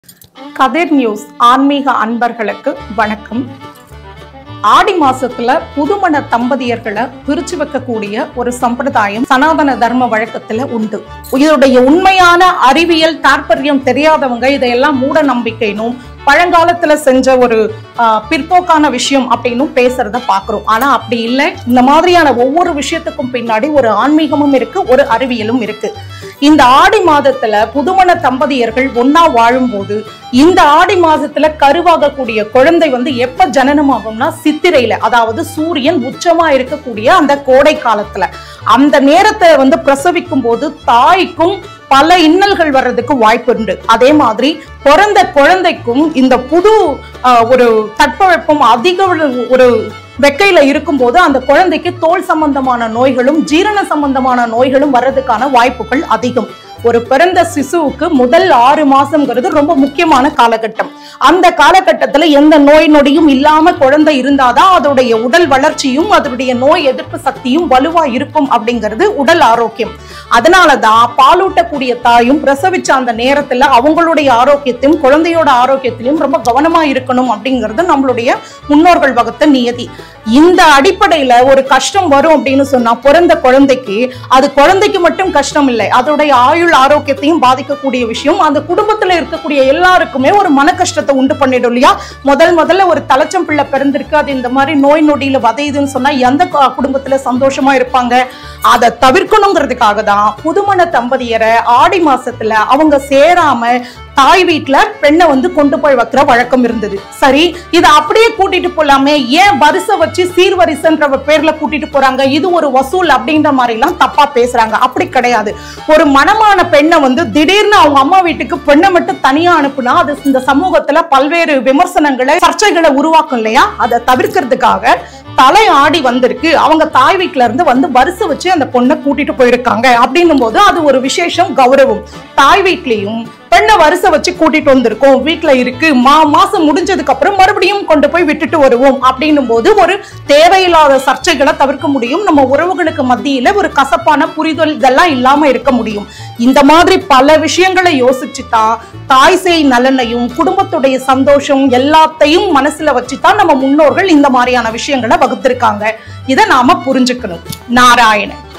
கதிர் news ஆன்மீக அன்பர்களுக்கு வணக்கம். ஆடி மாசத்துல புதுமண தம்பதியர்களை பிரிச்சு வைக்கக்கூடிய ஒரு சம்பிரதாயம் சனாதன தர்ம வழக்கத்துல உண்டு. இதனுடைய உண்மையான அறிவியல் தாற்பயம் தெரியாதவங்க இதையெல்லாம் மூட நம்பிக்கைனும் பழங்காலத்துல செஞ்ச ஒரு பிற்போக்கான விஷயம் அப்படின்னு பேசுறத பாக்குறோம். ஆனா அப்படி இல்லை. இந்த மாதிரியான ஒவ்வொரு விஷயத்துக்கும் பின்னாடி ஒரு ஆன்மீகமும் இருக்கு, ஒரு அறிவியலும் இருக்கு. இந்த ஆடி மாதத்துல புதுமண தம்பதியர்கள் ஒன்னா வாழும்போது இந்த ஆடி மாதத்துல கருவாகக்கூடிய குழந்தை எப்ப ஜனனமாகும்னா சித்திரையில, அதாவது சூரியன் உச்சமா இருக்கக்கூடிய அந்த கோடை காலத்துல அந்த நேரத்தை பிரசவிக்கும் போது தாய்க்கும் பல இன்னல்கள் வர்றதுக்கு வாய்ப்பு உண்டு. அதே மாதிரி பிறந்த குழந்தைக்கும் இந்த புது ஒரு தட்பவெப்பம் அதிக ஒரு வெக்கையில இருக்கும்போது அந்த குழந்தைக்கு தோல் சம்பந்தமான நோய்களும் ஜீரண சம்பந்தமான நோய்களும் வர்றதுக்கான வாய்ப்புகள் அதிகம். ஒரு பிறந்த சிசுவுக்கு முதல் 6 மாசம்ங்கிறது ரொம்ப முக்கியமான காலகட்டம். அந்த காலகட்டத்துல எந்த நோய் நொடியும் இல்லாம குழந்தை இருந்தாதான் அதோடைய உடல் வளர்ச்சியும் அதனுடைய நோய் எதிர்ப்பு சக்தியும் வலுவா இருக்கும் அப்படிங்கிறது உடல் ஆரோக்கியம். அதனாலதான் பாலூட்டக்கூடிய தாயும் பிரசவிச்ச அந்த நேரத்துல அவங்களுடைய ஆரோக்கியத்தையும் குழந்தையோட ஆரோக்கியத்திலையும் ரொம்ப கவனமா இருக்கணும் அப்படிங்கிறது நம்மளுடைய முன்னோர்கள் வகுத்த நியதி. இந்த அடிப்படையில ஒரு கஷ்டம் வரும் அப்படின்னு சொன்னா பிறந்த குழந்தைக்கு அது குழந்தைக்கு மட்டும் கஷ்டம் இல்லை, அதோடைய ஆயுள் ஆரோக்கியத்தையும் பாதிக்கக்கூடிய விஷயம். அந்த குடும்பத்துல இருக்கக்கூடிய எல்லாருக்குமே ஒரு மன கஷ்டத்தை உண்டு பண்ணிடும் இல்லையா? முதல்ல ஒரு தலைச்சம் பிள்ளை பிறந்திருக்கு, அது இந்த மாதிரி நோய் நொடியில வதையுதுன்னு சொன்னா எந்த குடும்பத்துல சந்தோஷமா இருப்பாங்க? அதை தவிர்க்கணுங்கிறதுக்காக தான் புதுமண தம்பதியரை ஆடி மாசத்துல அவங்க சேராம தாய் வீட்டுல பெண்ணை கொண்டு போய் வைக்கிற வழக்கம் இருந்தது. சரி, இதை அப்படியே கூட்டிட்டு போலாமே, ஏன் வரிசை வச்சு சீர்வரிசைன்ற பேர்ல கூட்டிட்டு போறாங்க, இது ஒரு வசூல் அப்படின்ற மாதிரி எல்லாம் தப்பா பேசுறாங்க. அப்படி கிடையாது. ஒரு மனமான பெண்ணை திடீர்னு அவங்க அம்மா வீட்டுக்கு பெண்ணை மட்டும் தனியா அனுப்புனா அது இந்த சமூகத்துல பல்வேறு விமர்சனங்களை சர்ச்சைகளை உருவாக்கும் இல்லையா? அதை தவிர்க்கிறதுக்காக தலை ஆடி வந்திருக்கு, அவங்க தாய் வீட்டுல இருந்து வரிசை வச்சு அந்த பொண்ணை கூட்டிட்டு போயிருக்காங்க அப்படின்னும் போது அது ஒரு விசேஷம், கௌரவம். தாய் வீட்லயும் பெண்ணை வரிசை வச்சு கூட்டிட்டு வந்திருக்கோம், வீட்டுல இருக்கு, மாசம் முடிஞ்சதுக்கு அப்புறம் மறுபடியும் கொண்டு போய் விட்டுட்டு வருவோம் அப்படின்னும் போது ஒரு தேவையில்லாத சர்ச்சைகளை தவிர்க்க முடியும். நம்ம உறவுகளுக்கு மத்தியில ஒரு கசப்பான புரிதல் இதெல்லாம் இல்லாம இருக்க முடியும். இந்த மாதிரி பல விஷயங்களை யோசிச்சுதான் தாய் சேய் நலனையும் குடும்பத்துடைய சந்தோஷம் எல்லாத்தையும் மனசுல வச்சுதான் நம்ம முன்னோர்கள் இந்த மாதிரியான விஷயங்களை வகுத்திருக்காங்க. இதை நாம புரிஞ்சுக்கணும். நாராயணன்.